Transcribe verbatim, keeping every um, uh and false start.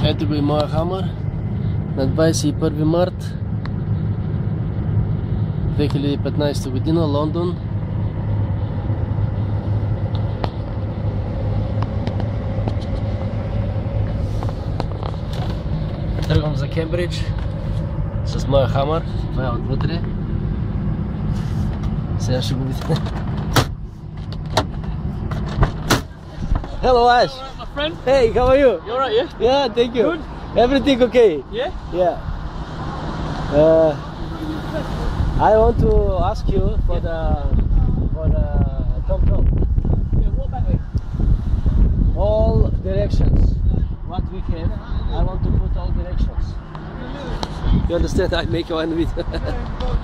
Ето го и моя хамър на двадесет и първи март две хиляди и петнадесета година, Лондон. Тръгвам за Кембридж с моя хамър. Това е отвътре. Сега ще го видите. Hello Ash. Alright, my friend. Hey, how are you? You alright, yeah? Yeah, thank you. Good. Everything okay? Yeah? Yeah. Uh, I want to ask you for the for the Tom Tom. Yeah, what back way? All directions. What we have, I want to put all directions. You understand? I make one video.